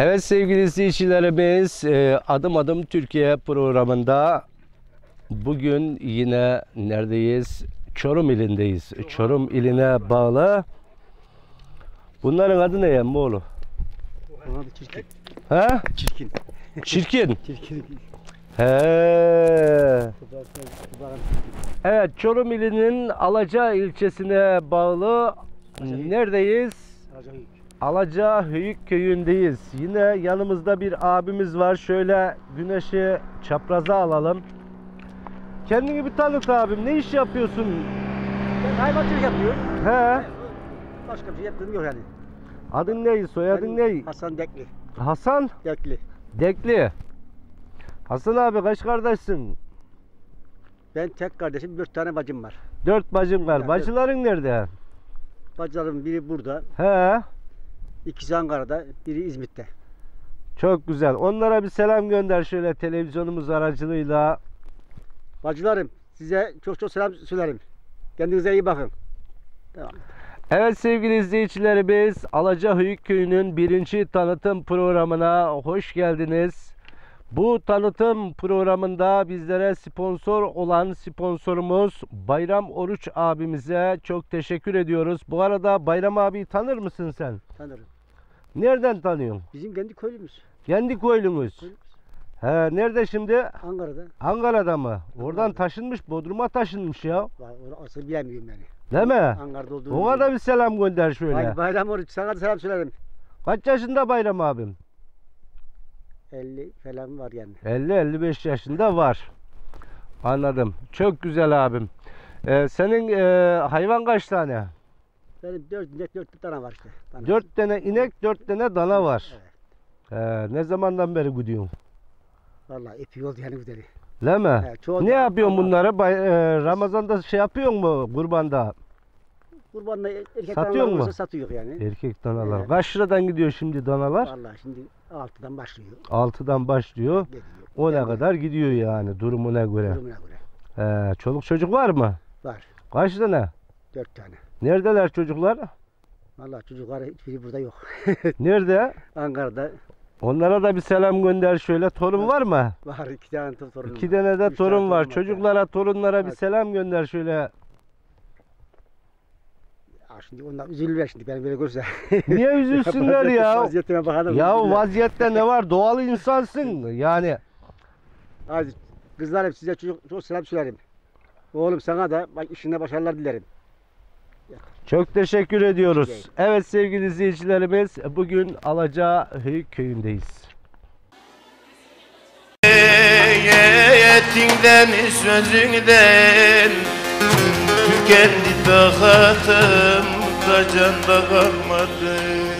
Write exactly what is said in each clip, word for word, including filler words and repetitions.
Evet sevgili izleyicilerimiz, e, Adım Adım Türkiye programında bugün yine neredeyiz? Çorum ilindeyiz. Çorum iline bağlı. Bunların adı ne emmoğlu? Onun adı Çirkin. He? Çirkin. Çirkin. Çirkin. He. Evet, Çorum ilinin Alaca ilçesine bağlı neredeyiz? Alacahöyük köyündeyiz. Yine yanımızda bir abimiz var. Şöyle güneşi çapraza alalım. Kendini bir tanıt abim. Ne iş yapıyorsun? Ben hayvancılık yapıyorum. He. Başka bir şey yaptığım yok yani. Adın ne? Soyadın ne? Hasan Dekli. Hasan Dekli. Dekli. Hasan abi kaç kardeşsin? Ben tek kardeşim, dört tane bacım var. Dört bacım var. Ya, Bacıların nerede? Bacılarım biri burada, He. ikisi Ankara'da, biri İzmit'te. Çok güzel. Onlara bir selam gönder şöyle televizyonumuz aracılığıyla. Bacılarım, size çok çok selam söylerim. Kendinize iyi bakın. Tamam. Evet sevgili izleyicilerimiz, Alacahöyük köyünün birinci tanıtım programına hoş geldiniz. Bu tanıtım programında bizlere sponsor olan sponsorumuz Bayram Oruç abimize çok teşekkür ediyoruz. Bu arada Bayram abi tanır mısın sen? Tanırım. Nereden tanıyorsun? Bizim kendi köylümüz. Kendi köylümüz. Köylümüz. He, nerede şimdi? Ankara'da. Ankara'da mı? Oradan Ankara'da. taşınmış, Bodrum'a taşınmış ya. Var, onu asıl bilemiyorum yani. Değil mi? Ankara'da olduğunu Ona da bir selam gönder şöyle. Bay- Bayram Oruç, sana da selam söylerim. Kaç yaşında Bayram abim? elli falan var yani. elli elli beş yaşında var. Anladım. Çok güzel abim. Ee, senin e, hayvan kaç tane? Benim dört inek, dört tane var işte. Tanesi. Dört tane inek, dört tane dana var. Evet. Ee, ne zamandan beri gidiyorsun? Vallahi epey oldu yani bu deli. Değil mi? Evet, çoğu- Ne yapıyorsun Allah- bunları? Bay, e, Ramazan'da şey yapıyor mu kurbanda? Kurbanla erkek Satıyor danalar mu? olursa satıyor yani. Erkek danalar. Evet. Kaç liradan gidiyor şimdi danalar? Vallahi şimdi altıdan başlıyor. altıdan başlıyor. Geliyor. O ne Yani kadar gidiyor yani durumuna göre. durumuna göre. Ee, çoluk çocuk var mı? Var. Kaç tane? Dört tane. Neredeler çocuklar? Vallahi çocuklar hiçbiri burada yok. Nerede? Ankara'da Onlara da bir selam gönder şöyle. Torun var mı? var iki tane torunum. İki tane de Üç torun tane var. torun Çocuklara, torunlara bir Evet. selam gönder şöyle. Ya şimdi onlar üzülürler şimdi beni böyle görse. Niye üzülsünler ya? Vaziyetime bakalım. Ya üzülürler. vaziyette ne var? Doğal insansın. Yani Hadi kızlarım size çok, çok selam söylerim. Oğlum sana da bak işinde başarılar dilerim. çok teşekkür ediyoruz. Evet sevgili izleyicilerimiz, bugün Alacahöyük köyündeyiz. Etinden sözünden tükendi takatım da canda kalmadı.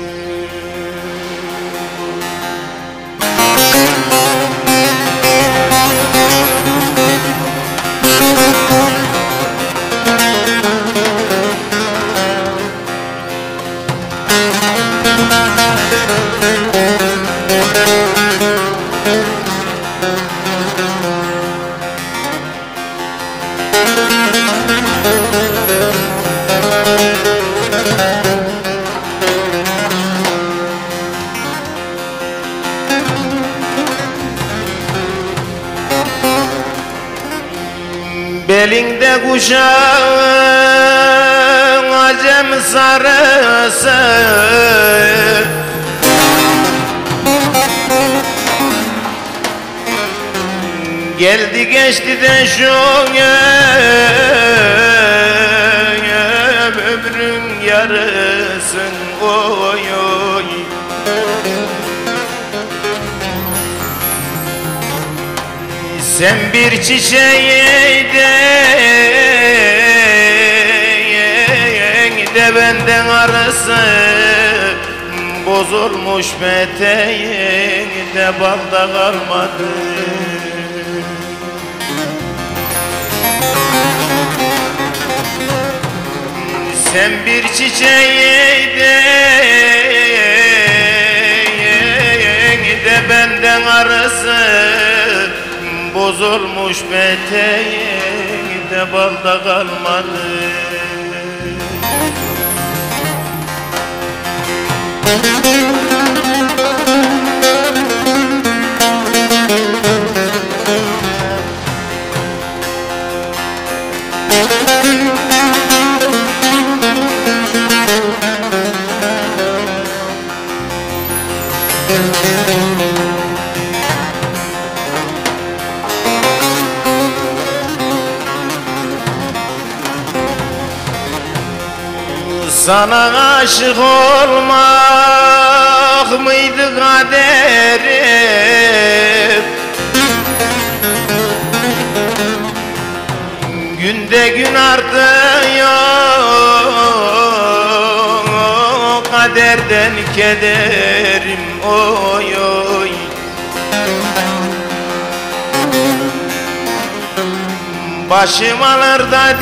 Belinde kuşağın acem sarısı, geldi geçti de şu ömrün yarısın oy oy. Sen bir çiçeğiydin de benden arası bozulmuş peteğin de balda kalmadı. Sen bir çiçeğiydin de benden arası bozulmuş peteğin de balda kalmadı. Sana aşık olmak mıydı kaderim? Günde gün artıyor kaderden kederim, oy oy. Başım alır da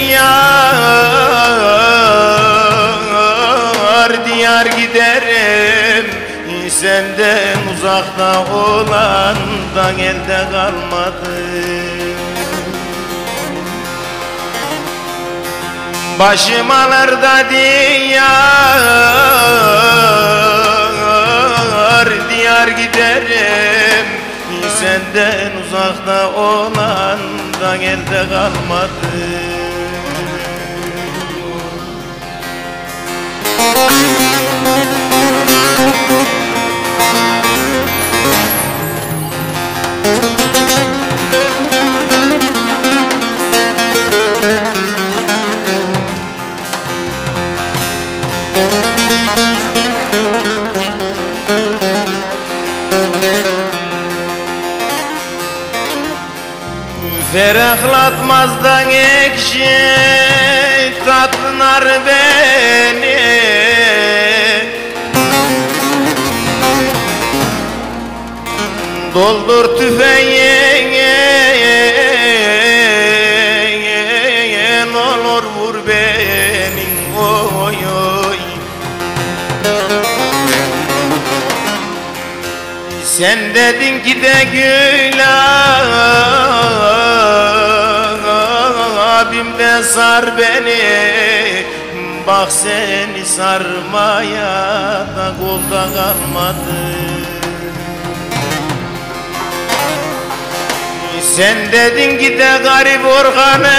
diyar diyar giderim, senden uzakta olandan elde kalmadı. Başım alır da diyar diyar giderim, senden uzakta olandan elde kalmadı. Ferahlatmazdan ekşi tatlılar beni, doldur tüfeğini, olur vur beni, oy oy. Sen dedin ki de gül abim de sar beni, bak seni sarmaya da kolda kalmadı. Sen dedin ki de garip organım,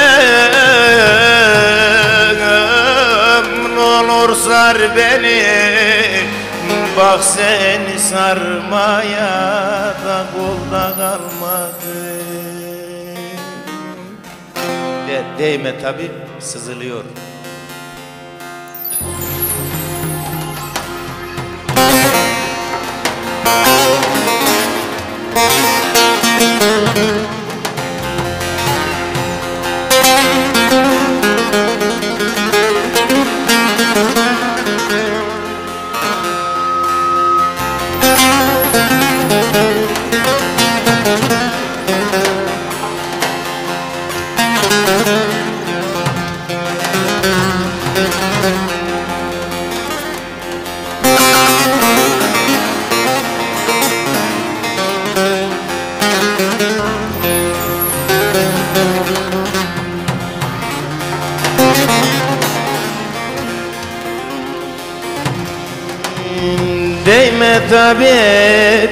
ne olur sar beni, bak seni sarmaya da kolda kalmadı. De, değme tabi, sızılıyor. Değme tabi,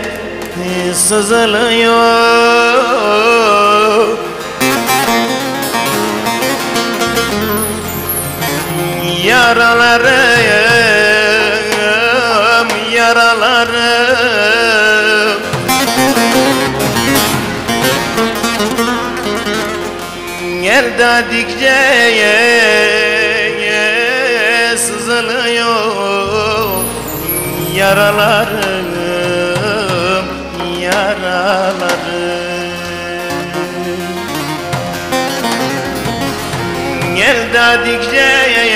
sızılıyor. Yaralarım, yaralarım, el dadikçe sızılıyor. Yaralarım, yaralarım, el dadikçe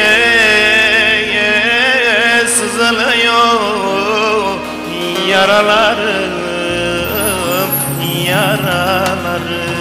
sızılıyor. Yaralarım, yaralarım.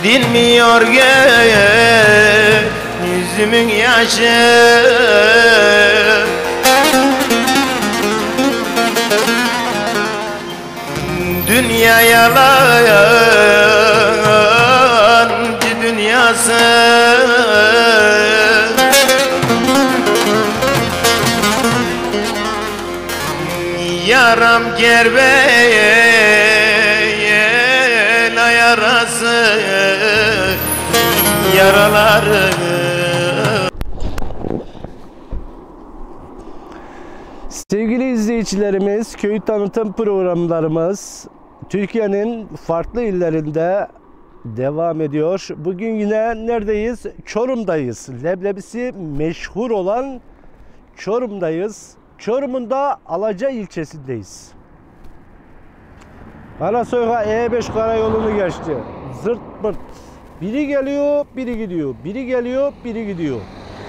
dinmiyor gel yüzümün yaşı. Dünya yalancı dünyası, yaram kerbeyle yarası, yaraları. Sevgili izleyicilerimiz, köy tanıtım programlarımız Türkiye'nin farklı illerinde devam ediyor. Bugün yine neredeyiz? Çorum'dayız. Leblebisi meşhur olan Çorum'dayız. Çorum'un da Alaca ilçesindeyiz. Karasoyka E beş karayolunu geçti. Zırt pırt. Biri geliyor, biri gidiyor. Biri geliyor, biri gidiyor.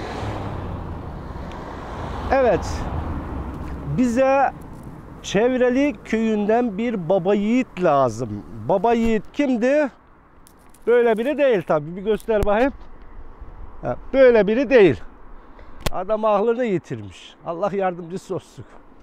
Evet. Bize Çevreli köyünden bir baba yiğit lazım. Baba yiğit kimdi? Böyle biri değil tabii. Bir göster bakayım. Ha, böyle biri değil. Adam aklını yitirmiş. Allah yardımcısı olsun.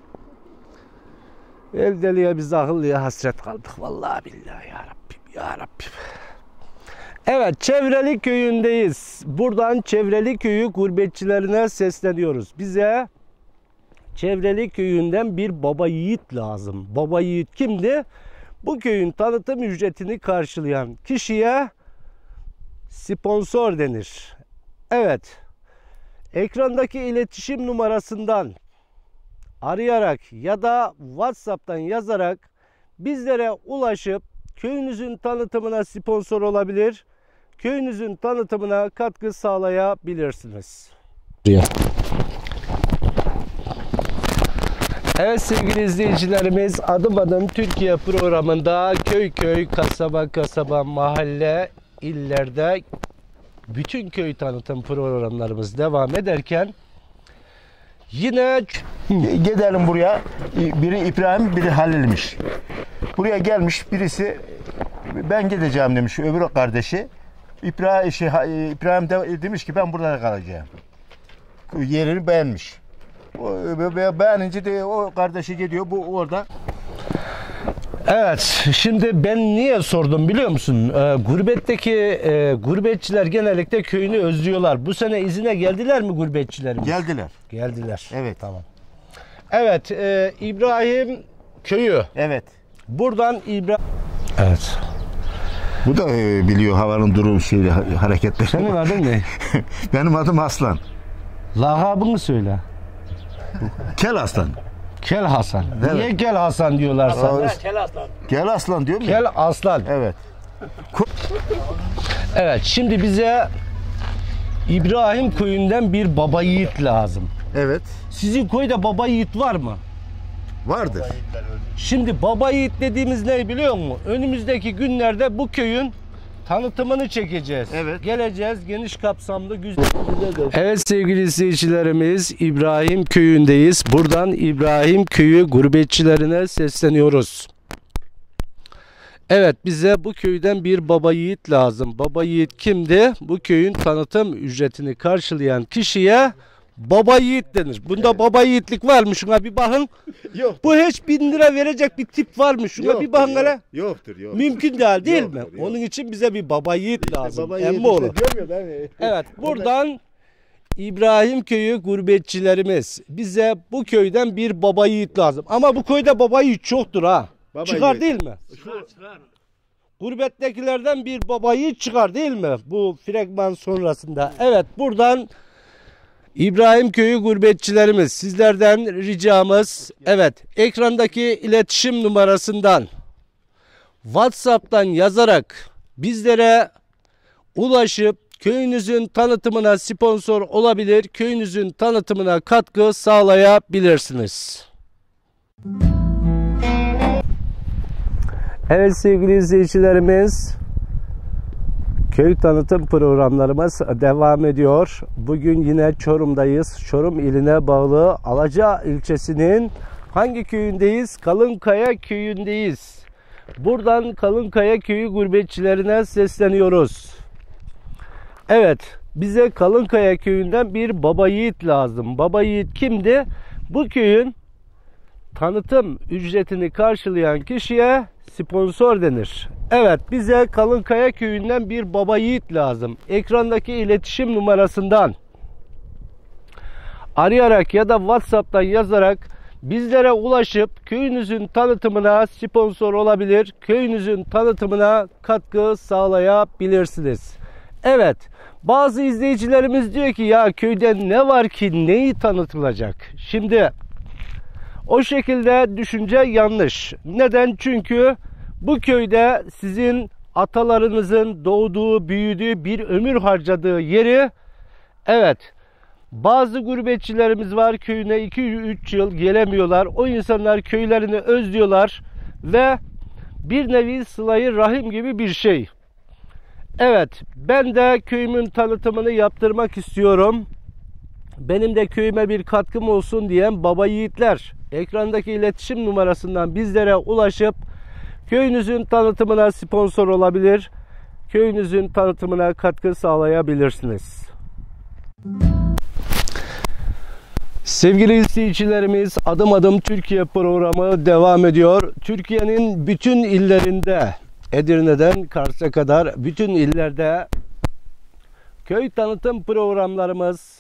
El deliye biz akıllıya hasret kaldık. Vallahi billahi ya Rabbim ya Rabbim. Evet, Çevreli köyündeyiz. Buradan Çevreli köyü gurbetçilerine sesleniyoruz. Bize Çevreli köyünden bir baba yiğit lazım. Baba yiğit kimdi? Bu köyün tanıtım ücretini karşılayan kişiye sponsor denir. Evet. Ekrandaki iletişim numarasından arayarak ya da WhatsApp'tan yazarak bizlere ulaşıp köyünüzün tanıtımına sponsor olabilir. Köyünüzün tanıtımına katkı sağlayabilirsiniz. Evet sevgili izleyicilerimiz, Adım Adım Türkiye programında köy köy, kasaba kasaba, mahalle, illerde bütün köy tanıtım programlarımız devam ederken yine gidelim buraya. Biri İbrahim, biri Halil'miş. Buraya gelmiş birisi, ben gideceğim demiş öbür kardeşi. İbrahim, şey, İbrahim de demiş ki ben burada kalacağım. Yerini beğenmiş. O, beğenince de o kardeşi gidiyor, bu orada. Evet, şimdi ben niye sordum biliyor musun? Ee, gurbetteki e, gurbetçiler genellikle köyünü özlüyorlar. Bu sene izine geldiler mi gurbetçilerimiz? Geldiler. Geldiler. Evet. Tamam. Evet, e, İbrahim köyü. Evet. Buradan İbrahim... Evet. Bu da e, biliyor havanın durum şeyi, hareketleri. Senin adın ne? Benim adım Aslan. Lakabını söyle. Kel Aslan. Kel Hasan. Evet. Niye Kel Hasan diyorlar sana? Kel Aslan. Kel Aslan diyor mu? Kel Aslan. Evet. Evet, şimdi bize İbrahim köyünden bir baba yiğit lazım. Evet. Sizin köyde baba yiğit var mı? Vardır. Şimdi baba yiğit dediğimiz ne biliyor musun? Önümüzdeki günlerde bu köyün tanıtımını çekeceğiz. Evet. Geleceğiz geniş kapsamlı güzel. Evet sevgili izleyicilerimiz, İbrahim köyündeyiz. Buradan İbrahim köyü gurbetçilerine sesleniyoruz. Evet, bize bu köyden bir baba yiğit lazım. Baba yiğit kimdi? Bu köyün tanıtım ücretini karşılayan kişiye baba yiğit denir. Bunda evet. Baba yiğitlik var mı? Şuna bir bakın. Yok. Bu hiç bin lira verecek bir tip var mı? Şuna Yoktur, bir bakın hele. Yok, yoktur, yok. Mümkün değil, değil yoktur, mi? Yok. Onun için bize bir baba yiğit lazım. Baba Emmi oğlu. diyorum ya ben. Evet, buradan İbrahim köyü gurbetçilerimiz, bize bu köyden bir baba yiğit lazım. Ama bu köyde baba yiğit çoktur ha. Baba çıkar yiğit. değil mi? Çıkar çıkar. Gurbettekilerden bir baba yiğit çıkar değil mi? Bu fragman sonrasında. Evet, buradan İbrahim köyü gurbetçilerimiz, sizlerden ricamız, evet, ekrandaki iletişim numarasından WhatsApp'tan yazarak bizlere ulaşıp köyünüzün tanıtımına sponsor olabilir, köyünüzün tanıtımına katkı sağlayabilirsiniz. Evet sevgili izleyicilerimiz, köy tanıtım programlarımız devam ediyor. Bugün yine Çorum'dayız. Çorum iline bağlı Alaca ilçesinin hangi köyündeyiz? Kalınkaya köyündeyiz. Buradan Kalınkaya Köyü gurbetçilerine sesleniyoruz. Evet, bize Kalınkaya Köyü'nden bir baba yiğit lazım. Baba yiğit kimdi? Bu köyün tanıtım ücretini karşılayan kişiye sponsor denir. Evet, bize Kalınkaya Köyü'nden bir baba yiğit lazım. Ekrandaki iletişim numarasından arayarak ya da WhatsApp'tan yazarak bizlere ulaşıp köyünüzün tanıtımına sponsor olabilir, köyünüzün tanıtımına katkı sağlayabilirsiniz. Evet, bazı izleyicilerimiz diyor ki ya köyde ne var ki neyi tanıtılacak? Şimdi o şekilde düşünce yanlış. Neden? Çünkü bu köyde sizin atalarınızın doğduğu, büyüdüğü, bir ömür harcadığı yeri, evet, bazı gurbetçilerimiz var, köyüne iki üç yıl gelemiyorlar. O insanlar köylerini özlüyorlar ve bir nevi sıla-i rahim gibi bir şey. Evet, ben de köyümün tanıtımını yaptırmak istiyorum. Benim de köyüme bir katkım olsun diyen baba yiğitler, ekrandaki iletişim numarasından bizlere ulaşıp köyünüzün tanıtımına sponsor olabilir, köyünüzün tanıtımına katkı sağlayabilirsiniz. Sevgili izleyicilerimiz, Adım Adım Türkiye programı devam ediyor. Türkiye'nin bütün illerinde, Edirne'den Kars'a kadar bütün illerde köy tanıtım programlarımız,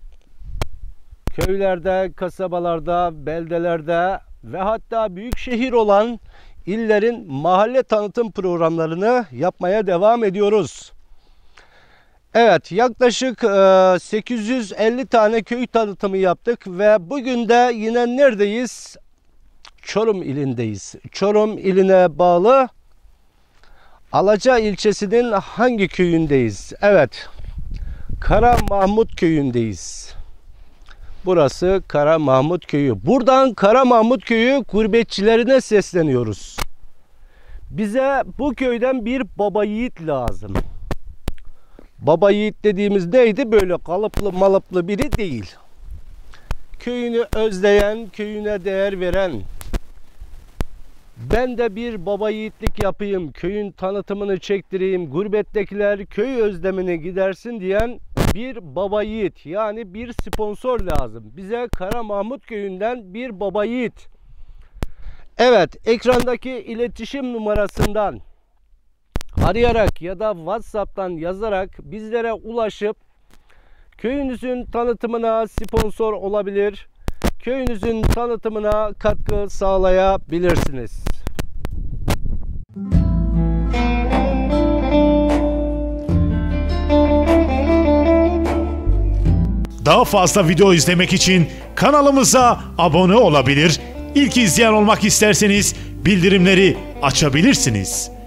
köylerde, kasabalarda, beldelerde ve hatta büyük şehir olan illerin mahalle tanıtım programlarını yapmaya devam ediyoruz. Evet, yaklaşık sekiz yüz elli tane köy tanıtımı yaptık ve bugün de yine neredeyiz? Çorum ilindeyiz. Çorum iline bağlı Alaca ilçesinin hangi köyündeyiz? Evet, Kara Mahmut köyündeyiz. Burası Kara Mahmut köyü. Buradan Kara Mahmut köyü gurbetçilerine sesleniyoruz. Bize bu köyden bir baba yiğit lazım. Baba yiğit dediğimiz neydi? Böyle kalıplı malıplı biri değil. Köyünü özleyen, köyüne değer veren, ben de bir baba yiğitlik yapayım, köyün tanıtımını çektireyim, gurbettekiler köy özlemini gidersin diyen bir baba yiğit, yani bir sponsor lazım. Bize Kara Mahmut köyünden bir baba yiğit. Evet, ekrandaki iletişim numarasından arayarak ya da WhatsApp'tan yazarak bizlere ulaşıp köyünüzün tanıtımına sponsor olabilir, köyünüzün tanıtımına katkı sağlayabilirsiniz. Daha fazla video izlemek için kanalımıza abone olabilir, İlk izleyen olmak isterseniz bildirimleri açabilirsiniz.